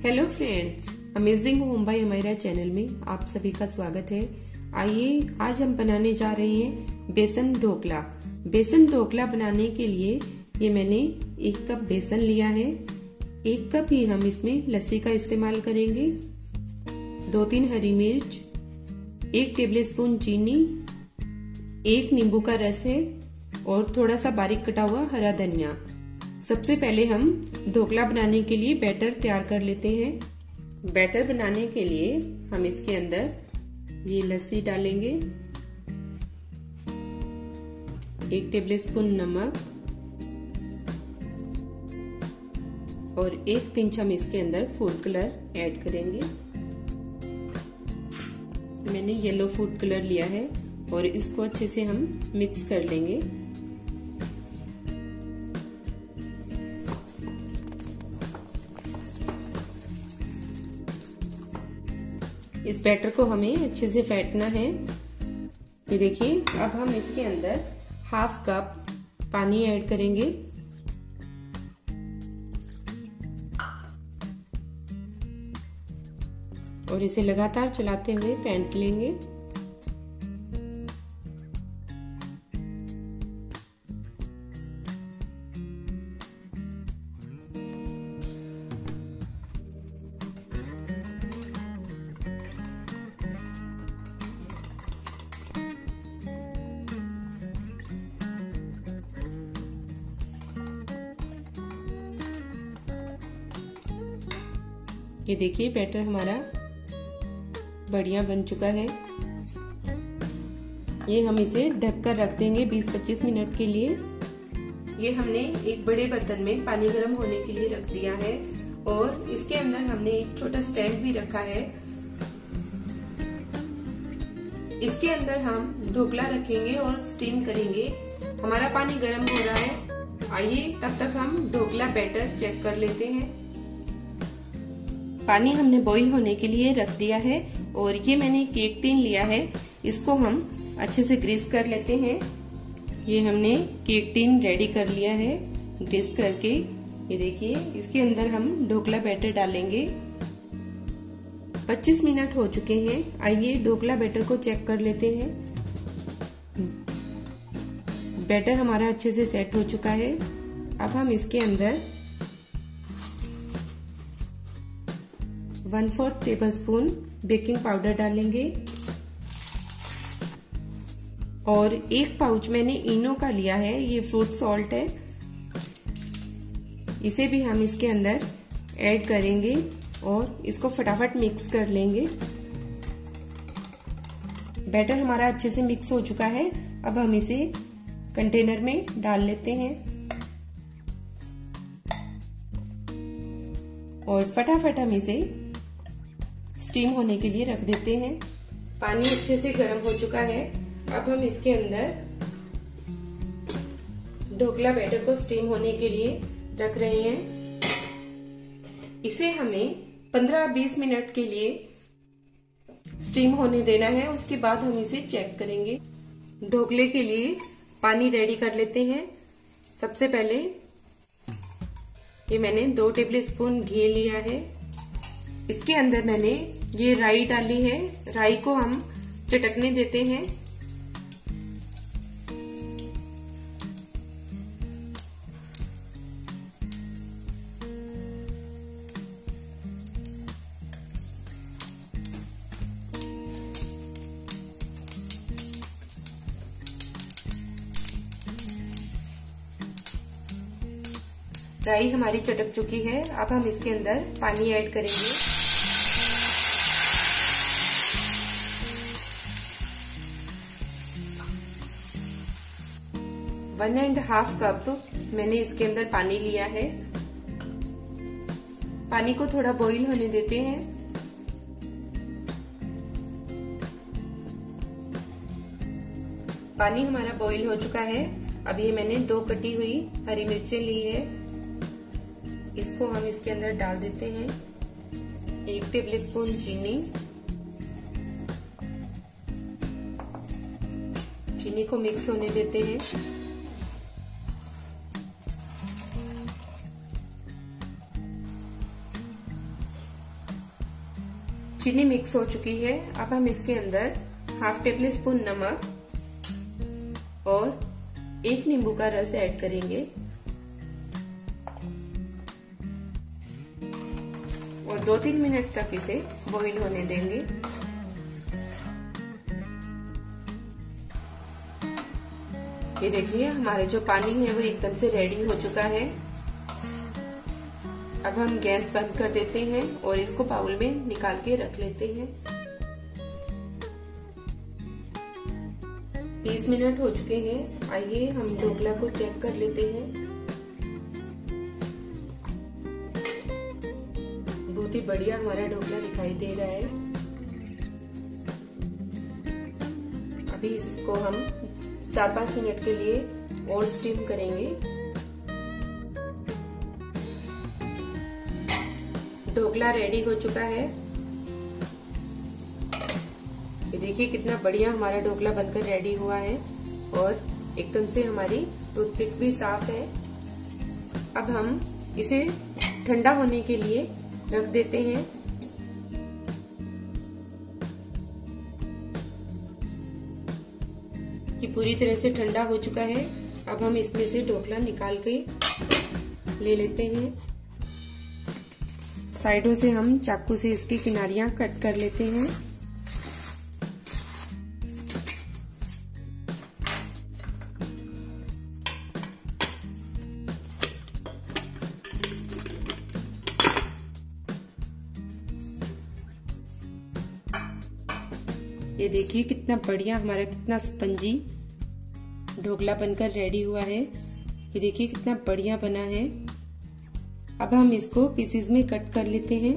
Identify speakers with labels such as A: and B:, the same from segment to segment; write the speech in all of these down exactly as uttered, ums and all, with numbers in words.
A: Hello friends, amazing home by हमारा channel में आप सभी का स्वागत है। आइए आज हम बनाने जा रहे हैं बेसन ढोकला। बेसन ढोकला बनाने के लिए ये मैंने एक कप बेसन लिया है। एक कप ही हम इसमें लस्सी का इस्तेमाल करेंगे। दो तीन हरी मिर्च, एक टेबलस्पून चीनी, एक नींबू का रस है और थोड़ा सा बारीक कटा हुआ हरा धनिया। सबसे पहले हम ढोकला बनाने के लिए बैटर तैयार कर लेते हैं। बैटर बनाने के लिए हम इसके अंदर ये लस्सी डालेंगे, एक टेबलस्पून नमक और एक पिंच हम इसके अंदर फूड कलर ऐड करेंगे। मैंने येलो फूड कलर लिया है और इसको अच्छे से हम मिक्स कर लेंगे। इस बैटर को हमें अच्छे से फेंटना है। ये देखिए, अब हम इसके अंदर हाफ कप पानी ऐड करेंगे और इसे लगातार चलाते हुए फेंट लेंगे। ये देखिए, बैटर हमारा बढ़िया बन चुका है। ये हम इसे ढककर रख देंगे बीस पच्चीस मिनट के लिए। ये हमने एक बड़े बर्तन में पानी गर्म होने के लिए रख दिया है और इसके अंदर हमने एक छोटा स्टैंड भी रखा है। इसके अंदर हम ढोकला रखेंगे और स्टीम करेंगे। हमारा पानी गर्म हो रहा है। आइए तब तक हम ढोकला बैटर चेक कर लेते हैं। पानी हमने बॉईल होने के लिए रख दिया है और ये मैंने केक टिन लिया है। इसको हम अच्छे से ग्रीस कर लेते हैं। ये हमने केक टिन रेडी कर लिया है ग्रीस करके। ये देखिए, इसके अंदर हम ढोकला बैटर डालेंगे। पच्चीस मिनट हो चुके हैं। आइए ढोकला बैटर को चेक कर लेते हैं। बैटर हमारा अच्छे से सेट हो चुका है। अब हम इसके अंदर one fourth tablespoon baking powder डालेंगे और एक पाउच मैंने इनो का लिया है। ये फ्रूट सॉल्ट है। इसे भी हम इसके अंदर ऐड करेंगे और इसको फटाफट मिक्स कर लेंगे। बैटर हमारा अच्छे से मिक्स हो चुका है। अब हम इसे कंटेनर में डाल लेते हैं और फटाफट हम इसे स्टीम होने के लिए रख देते हैं। पानी अच्छे से गर्म हो चुका है। अब हम इसके अंदर ढोकला बैटर को स्टीम होने के लिए रख रहे हैं। इसे हमें पंद्रह बीस मिनट के लिए स्टीम होने देना है। उसके बाद हम इसे चेक करेंगे। ढोकले के लिए पानी रेडी कर लेते हैं। सबसे पहले ये मैंने दो टेबलस्पून घी लिया है। इसके अंदर मैंने ये राई डाली है। राई को हम चटकने देते हैं। राई हमारी चटक चुकी है। अब हम इसके अंदर पानी ऐड करेंगे। वन एंड हाफ कप मैंने इसके अंदर पानी लिया है। पानी को थोड़ा बॉईल होने देते हैं। पानी हमारा बॉईल हो चुका है। अब ये मैंने दो कटी हुई हरी मिर्चें ली है। इसको हम इसके अंदर डाल देते हैं। एक टेबलस्पून चीनी, चीनी को मिक्स होने देते हैं। चीनी मिक्स हो चुकी है। अब हम इसके अंदर हाफ टेबल स्पून नमक और एक नींबू का रस ऐड करेंगे और दो तीन मिनट तक इसे बॉईल होने देंगे। ये देखिए हमारे जो पानी है वो एकदम से रेडी हो चुका है। अब हम गैस बंद कर देते हैं और इसको बाउल में निकाल के रख लेते हैं। बीस मिनट हो चुके हैं। आइए हम ढोकला को चेक कर लेते हैं। बहुत ही बढ़िया हमारा ढोकला दिखाई दे रहा है। अभी इसको हम चार पांच मिनट के लिए और स्टीम करेंगे। ढोकला रेडी हो चुका है। ये देखिए कितना बढ़िया हमारा ढोकला बनकर रेडी हुआ है और एकदम से हमारी टूथपिक भी साफ है। अब हम इसे ठंडा होने के लिए रख देते हैं। ये पूरी तरह से ठंडा हो चुका है। अब हम इसमें से ढोकला निकाल के ले लेते हैं। साइडों से हम चाकू से इसकी किनारियां कट कर लेते हैं। ये देखिए कितना बढ़िया हमारा कितना स्पंजी ढोकला बनकर रेडी हुआ है। ये देखिए कितना बढ़िया बना है। अब हम इसको पीसेस में कट कर लेते हैं।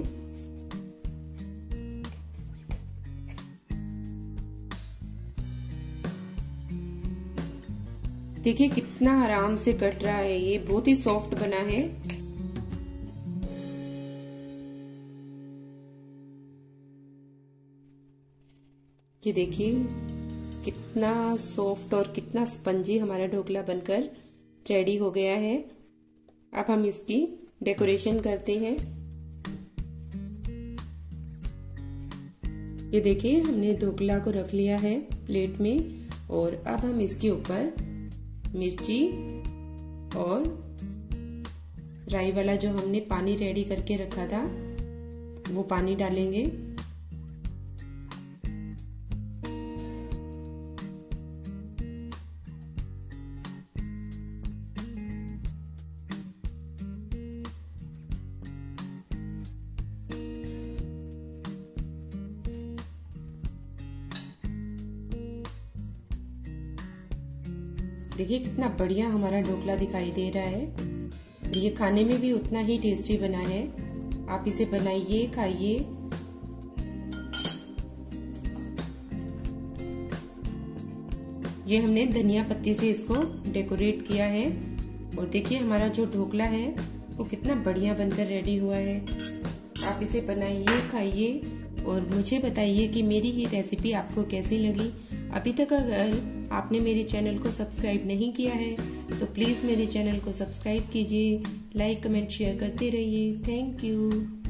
A: देखिए कितना आराम से कट रहा है। ये बहुत ही सॉफ्ट बना है। ये देखिए कितना सॉफ्ट और कितना स्पंजी हमारा ढोकला बनकर रेडी हो गया है। अब हम इसकी डेकोरेशन करते हैं। ये देखिए हमने ढोकला को रख लिया है प्लेट में और अब हम इसके ऊपर मिर्ची और राई वाला जो हमने पानी रेडी करके रखा था वो पानी डालेंगे। देखिए कितना बढ़िया हमारा ढोकला दिखाई दे रहा है। ये खाने में भी उतना ही टेस्टी बना है। आप इसे बनाइए, खाइए। ये हमने धनिया पत्ती से इसको डेकोरेट किया है और देखिए हमारा जो ढोकला है वो कितना बढ़िया बनकर रेडी हुआ है। आप इसे बनाइए, खाइए और मुझे बताइए कि मेरी ये रेसिपी आपको कैसी लगी। अभी तक अगर आपने मेरे चैनल को सब्सक्राइब नहीं किया है तो प्लीज मेरे चैनल को सब्सक्राइब कीजिए, लाइक कमेंट शेयर करते रहिए। Thank you.